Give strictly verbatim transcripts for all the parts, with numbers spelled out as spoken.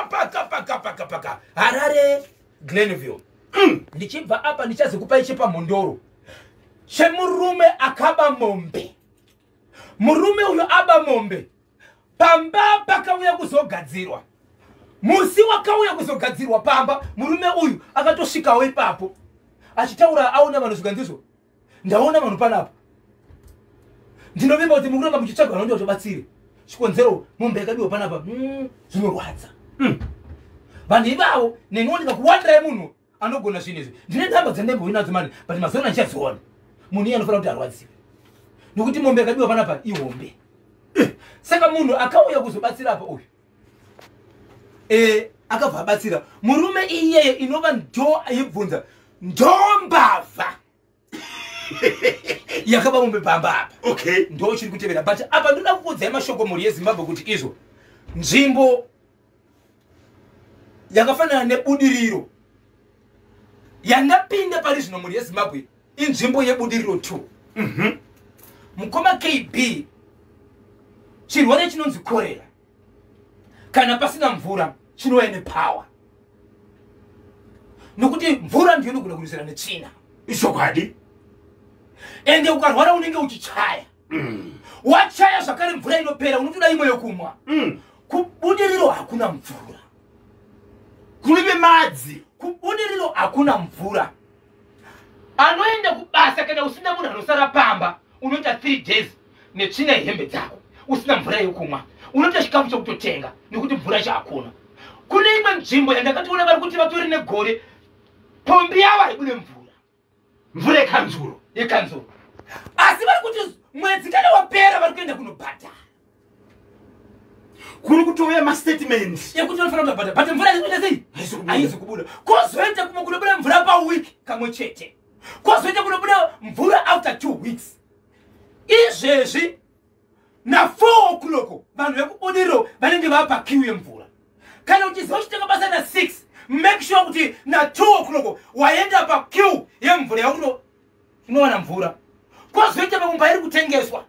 paka paka paka paka paka Harare Glenville. Mm. Ndichibva apa ndichazokupa ichi pa Mondoro. Chemurume akaba mombe. Murume uyo aba mombe. Pamba pakauya kuzogadzirwa. Musi wakauya kuzogadzirwa pamba. Murume uyu akatosvikawo ipapo. Achitaura aona vanhu zviganziso. Ndaona vanhu panapa. Ndinovimba kuti mukuramba muchitsvaga vanhu vachabatsire. Chikonzero mombe yakabiwa panapa. Mm, zvinorwadza. Mm. Vanhu ivavo nenooneka kuwandira munhu anogona zvinezvi. Ndine nhamba dzandembo inadzo mani, but mazona ndichadziona. Munhu iye anofanira kuti arwadziwe. Nokuti mombe yakabiwa panapa ihombe. Saka munhu akauya kuzobatsira apa uyu. Eh, akabva abatsira. Murume iyeye inova ndo aibvunza. Ndombava. Yakaba mombe pamba apa. Okay. Ndo chiri kutevera. But apa ndoda kukudzai mashoko muri yeZimbabwe kuti izvo nzvimbo yakafanana neBudiriro yandapinda pari zvino muri yeZimbabwe inzvimbo yeBudiriro two. Mhm. Mukoma K B chirwere chinonzi korera. Kana pasina mvura chinouya nepower. Nokuti mvura ndiyo inogona kurwisana netsvina. Ishokwadi. Ende ukarwara unenge uchichaya. Mm. Wachaya zvakare mvura inopera unotoda imwe yokumwa. Mm. Kubudiriro hakuna mvura. Kulibe madzi. Kubudiriro hakuna mvura. Anoenda kubasa kana usina munhu anosara pamba unoita three days netsvina yehembe dzako. Usina mvura yokumwa. Unoita chikafu chokutotenga nekuti mvura chakuna. Kune imwe nzvimbo yandakationa vari kuti vatori negore pombi yavo haibune mvura. Mvura yekanzuro. Yekanzuro. Asi vari kuti mwedzi kana wapera vari kuenda kunobhadhara. Kuri kutouya mastatement yekuti vanofanira kubhadhara. But mvura inoita sei? Haizi kubuda. Kwozoita kumwe kunobuda mvura pawiki kamwe chete. Kwozoita kunobuda mvura after two weeks. Izvezvi na four o'clock vanhu vekubudiriro vanenge vapa queue yemvura. Kana uchiziva uchitenga basa na six, make sure kuti na two o'clock waenda pa queue yemvura yakuto unowana mvura. Kwozoita pamumba iri kutengeswa.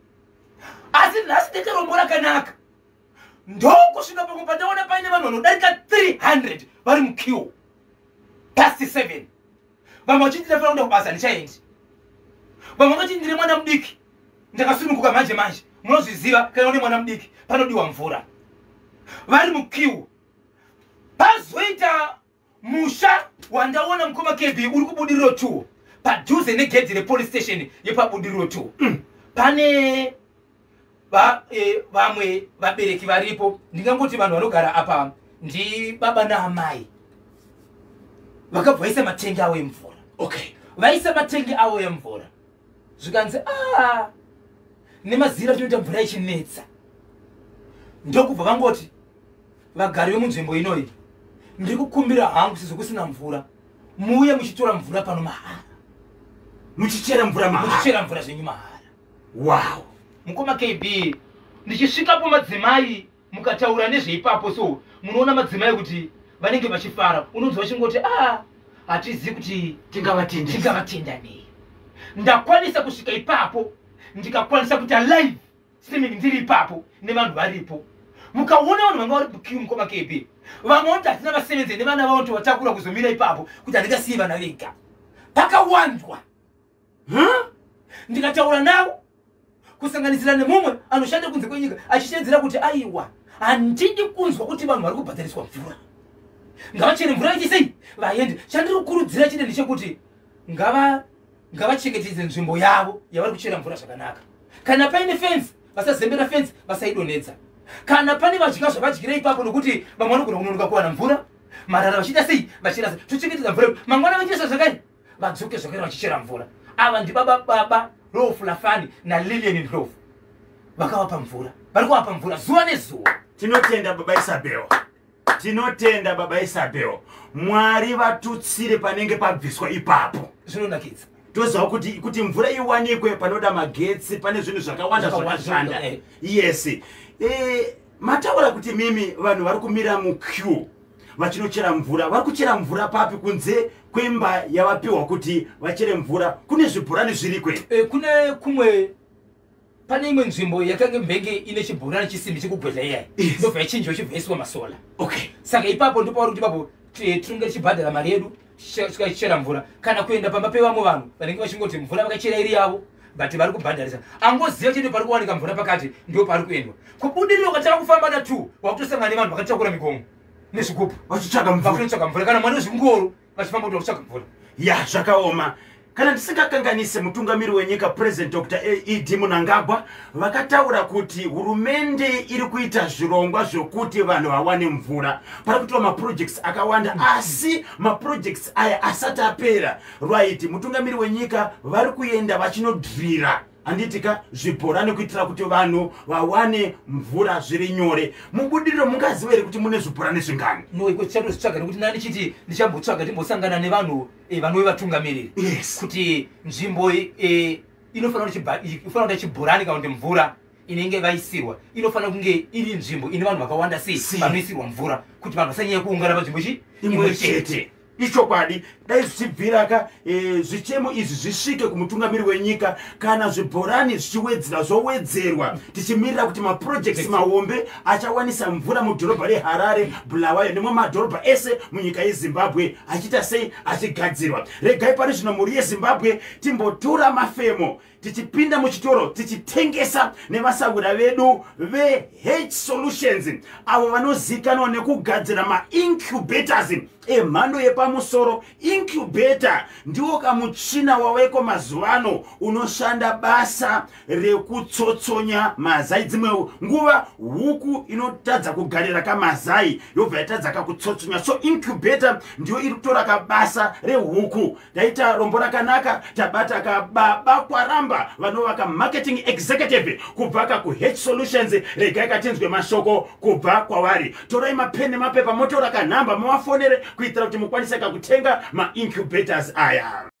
Asi nhasi ndakarombora kanaka. Ndokusvika pamumba ndaona paine vanhu vanodarika three hundred vari muqueue. Past seven. Vamwe vachiti ndafana kuenda kubasa ndichaendi. Vamwe vakati ndiri mwana mudiki. Ndakasununguka manje manje. Munozviziva kana uri mwana mudiki panodiwa mvura. Vari muqueue. Pazoita musha wandaona mukoma K B uri kuBudiriro two. Padhuze negedhi repolice station yepaBudiriro two. Mm. Pane va e, vamwe vabereki varipo. Ndingangoti vanhu vanogara apa ndi baba naamai. Vakabva vaisa matengi avo emvura. Okay. Vaisa matengi avo emvura. Zvikanzi ah nemazira tinoita mvura ichinetsa. Ndokubva vangoti vagari vemunzvimbo inoyi ndiri kukumbira hangu sizvo kusina mvura muuye muchitora mvura pano mahara. Muchichera mvura mahara. Muchichera mvura zvenyu mahara. Wow. Mukoma K B ndichisvikapo madzimai mukataura nezveipapo so munoona madzimai kuti vanenge vachifara. Unonzwa vachingoti ah hatizivi kuti tingavatenda tingavatenda nei. Ndakwanisa kusvika ipapo ndikakwanisa kuita live streaming ndiri ipapo nevanhu varipo. Mukaona vanhu vanga vari muqueue mukoma K B vamwe vanoti hatina vasevenzi nevana vavo tovatakura kuzomira ipapo kuti handingasiyi vana vega. Pakawanzwa. Huh? Ndikataura navo kusanganisira nemumwe anoshanda kunze kwenyika achishedzera kuti aiwa handidi kunzwa kuti vanhu vari kubhadhariswa mvura. Ngavachere mvura ichisei vaende. Chandiri kukurudzira chine ndechekuti ngava ngavachengetedze nzvimbo yavo yavari kuchera mvura zvakanaka. Kana paine fence vasazembera fence vasaidonedza. Kana pane vadya zvavadyira ipapo nokuti vamwe vanogona kunonoka kuwana mvura marara vachiita sei vachera sei tochengetedza mvura mangwana vachiisa zvakare vadzoke zvakare vachichera mvura. Ava ndibaba baba Rolf Lafani na Lilian Rolf vakavapa mvura vari kuvapa mvura zuva nezuva. Tinotenda baba Isabel. Tinotenda baba Isabel. Mwari vatutsire panenge pabviswa ipapo. Zvinonakidza. Toziva kuti kuti mvura iwanikwe panoda magetsi pane zvinhu zvakawanda zvakashanda. Yes. Eh mataura kuti mimi vanhu vari kumira muqueue vachinochera mvura vari kuchera mvura papi kunze kwemba yavapiwa kuti vachere mvura. Kune zvibhorani zviri kwe. Eh kune kumwe pane imwe nzvimbo yakanga mbenge ine chibhorani chisimbi chekugwedhleya ndobva yachinjwa chibvaiswa masola. Okay. Saka ipapo ndipo vari kuti ipapo tinenge tichibhadhara mari yedu tichera mvura kana kuenda pamba pevamwe vanhu vanenge vachingoti mvura vakachera iri yavo but vari kubhadharisa. Angoziva chete pari kuwanika mvura pakati ndio pari kuendwa. Kubudiriro katava kufamba na two wakutosangana nevanhu vakatakura migomo nezvigubhu vachitsvaka mvura vakunotsvaka mvura kana mwana wezvingoro vachifamba kuti vakutsvaka mvura. Ya zvakaoma. Kana ndisingakanganise mutungamiri wenyika President Doctor E D Munangagwa vakataura kuti hurumende iri kuita zvirongwa zvokuti vanhu vawane mvura. Pari kuitwa maprojects akawanda asi maprojects aya asati apera. Right, mutungamiri wenyika vari kuenda vachinodhirira anditika zvibhorani kuitira kuti vanhu vawane mvura zviri nyore. Mubudiriro mungaziva here kuti mune zvibhorani zvingani? No, iko tichatotsvaga nekuti nani chiti ndichambotsvaga timbosangana nevanhu vanove vatungamiriri. Yes. Kuti nzvimbo inofanira kuti chibhorani kana kuti mvura inenge vaisirwa inofanira kunge iri nzvimbo ine vanhu vakawanda sei vanoisirwa mvura kuti vanhu vasanyanya kuungana panzvimbo imwe chete. Ichokwadi dai zvichibviraka e, zvichemo izvi zvisvike kumutungamiri wenyika kana zvibhorani zvichiwedzera zvowedzerwa tichimirira kuti maprojects mahombe achawanisa mvura mudhorobha reHarare, Bulawayo nemwe madhorobha ese munyika yeZimbabwe achiita sei achigadzirwa. Regai pari zvino mhuri yeZimbabwe timbotura mafemo tichipinda muchitoro tichitengesa nevasaura vedu veH Solutions avo vanozikanwa nekugadzira maincubators emhando yepamusoro. Incubator ndiwo kamuchina waweko mazuvano unoshanda basa rekutsotsonya mazai. Dzimwe nguva huku inotadza kugarira kamazai yobva yatadza kakutsotsonya, so incubator ndiyo iri kutora kabasa rehuku. Daita rombo rakanaka tabata kababa kwaramba vanovaka marketing executive kubva kakuH Solutions. Regai katinzwe mashoko kubva kwavari. Torai mapeni nemapepa motora kanhamba muvafonere kuitira kuti mukwanise kakutenga ma incubators aya.